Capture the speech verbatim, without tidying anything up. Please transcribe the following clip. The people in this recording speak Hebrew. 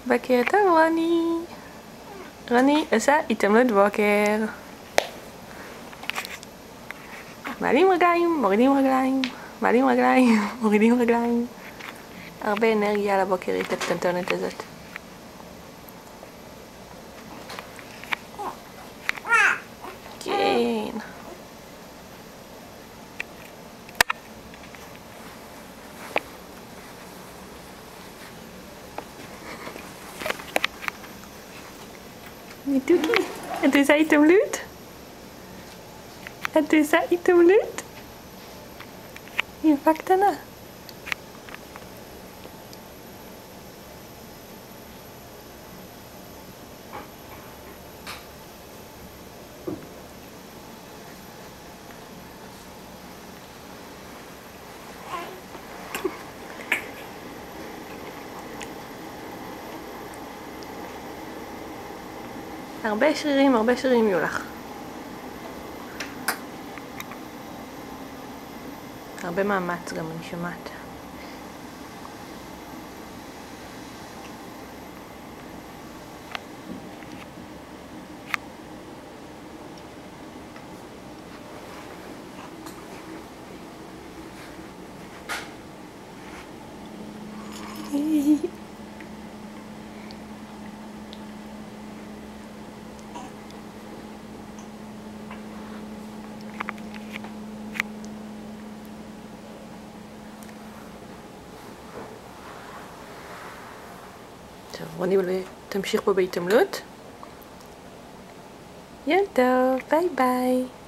בוקר טוב רוני. רוני עושה התעמלות בוקר. מעלים רגליים, מורידים רגליים, מעלים רגליים, מורידים רגליים. הרבה אנרגיה לבוקרית הקטנטונת הזאת. כן. ניתוקי, את עושה התעמלות? את עושה התעמלות? יפה קטנה. הרבה שרירים, הרבה שרירים יהיו לך. הרבה מאמץ גם, אני שומעת. טוב, רוני תמשיך פה בהתעמלות. יום טוב, ביי ביי.